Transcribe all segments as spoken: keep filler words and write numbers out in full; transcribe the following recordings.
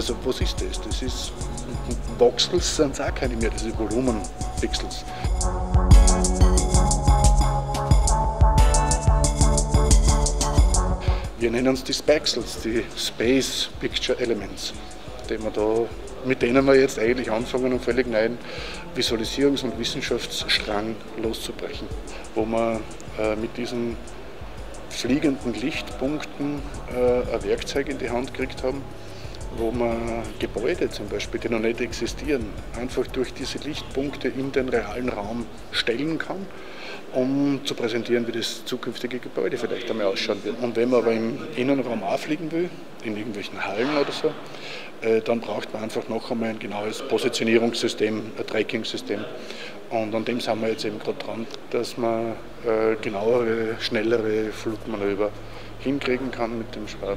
Also was ist das? Das ist, Voxels sind es auch keine mehr, diese Volumenpixels. Wir nennen es die Spaxels, die Space Picture Elements, die wir da, mit denen wir jetzt eigentlich anfangen, einen völlig neuen Visualisierungs- und Wissenschaftsstrang loszubrechen, wo wir äh, mit diesen fliegenden Lichtpunkten äh, ein Werkzeug in die Hand gekriegt haben, wo man Gebäude zum Beispiel, die noch nicht existieren, einfach durch diese Lichtpunkte in den realen Raum stellen kann, um zu präsentieren, wie das zukünftige Gebäude vielleicht einmal ausschauen wird. Und wenn man aber im Innenraum auch fliegen will, in irgendwelchen Hallen oder so, äh, dann braucht man einfach noch einmal ein genaues Positionierungssystem, ein Tracking-System. Und an dem sind wir jetzt eben gerade dran, dass man äh, genauere, schnellere Flugmanöver hinkriegen kann mit dem Schwarm.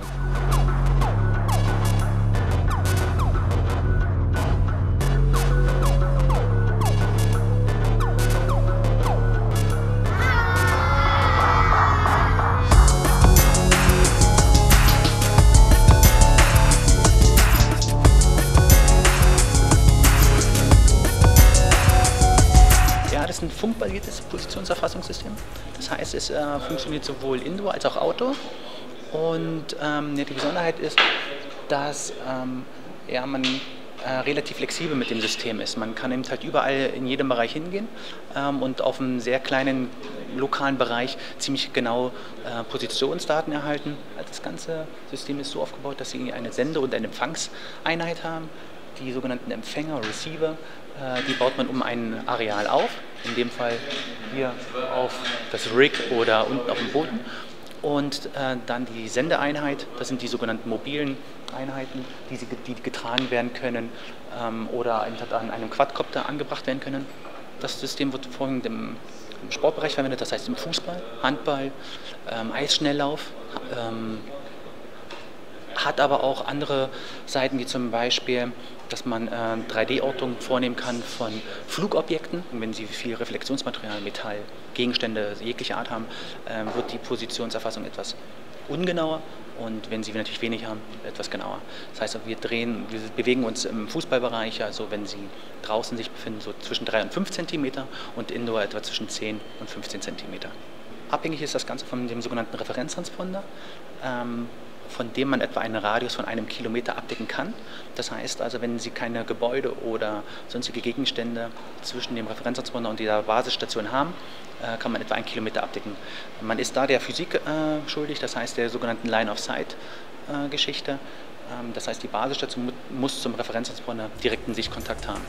Das ist ein funkbasiertes Positionserfassungssystem. Das heißt, es äh, funktioniert sowohl Indoor als auch Outdoor. Und ähm, ja, die Besonderheit ist, dass ähm, ja, man äh, relativ flexibel mit dem System ist. Man kann eben halt überall in jedem Bereich hingehen ähm, und auf einem sehr kleinen lokalen Bereich ziemlich genau äh, Positionsdaten erhalten. Das ganze System ist so aufgebaut, dass Sie eine Sende- und eine Empfangseinheit haben. Die sogenannten Empfänger, Receiver, äh, die baut man um ein Areal auf, in dem Fall hier auf das Rig oder unten auf dem Boden. Und äh, dann die Sendeeinheit, das sind die sogenannten mobilen Einheiten, die, sie, die getragen werden können ähm, oder an einem Quadcopter angebracht werden können. Das System wird vorwiegend im, im Sportbereich verwendet, das heißt im Fußball, Handball, ähm, Eisschnelllauf. Ähm, hat aber auch andere Seiten, wie zum Beispiel, dass man äh, drei D-Ortung vornehmen kann von Flugobjekten. Und wenn Sie viel Reflexionsmaterial, Metall, Gegenstände jeglicher Art haben, äh, wird die Positionserfassung etwas ungenauer. Und wenn Sie natürlich wenig haben, etwas genauer. Das heißt, wir drehen, wir bewegen uns im Fußballbereich, also wenn Sie draußen sich befinden, so zwischen drei und fünf Zentimeter und Indoor etwa zwischen zehn und fünfzehn Zentimeter. Abhängig ist das Ganze von dem sogenannten Referenztransponder, ähm, von dem man etwa einen Radius von einem Kilometer abdecken kann. Das heißt also, wenn Sie keine Gebäude oder sonstige Gegenstände zwischen dem Referenztransponder und dieser Basisstation haben, äh, kann man etwa einen Kilometer abdecken. Man ist da der Physik äh, schuldig, das heißt der sogenannten Line-of-Sight-Geschichte. Äh, ähm, das heißt, die Basisstation mu muss zum Referenztransponder direkten Sichtkontakt haben.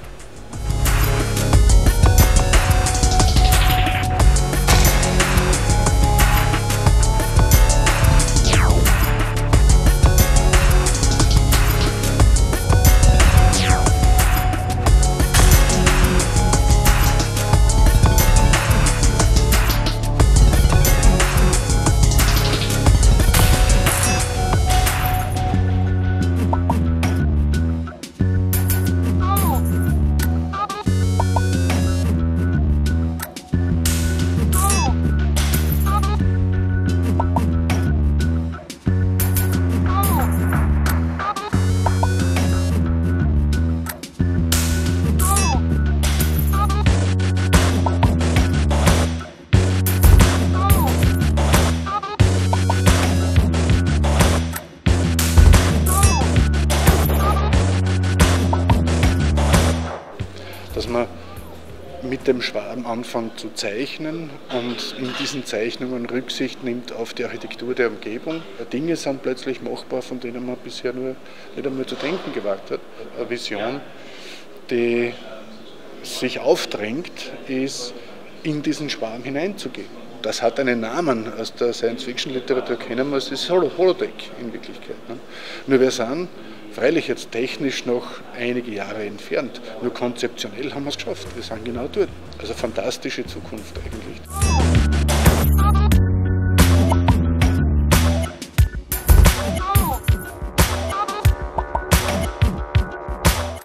Dass man mit dem Schwarm anfängt zu zeichnen und in diesen Zeichnungen Rücksicht nimmt auf die Architektur der Umgebung. Dinge sind plötzlich machbar, von denen man bisher nur nicht einmal zu denken gewagt hat. Eine Vision, die sich aufdrängt, ist, in diesen Schwarm hineinzugehen. Das hat einen Namen, aus der Science-Fiction-Literatur kennen wir es, das ist Holodeck in Wirklichkeit. Ne? Nur wir sind freilich jetzt technisch noch einige Jahre entfernt, nur konzeptionell haben wir es geschafft, wir sind genau dort. Also fantastische Zukunft eigentlich.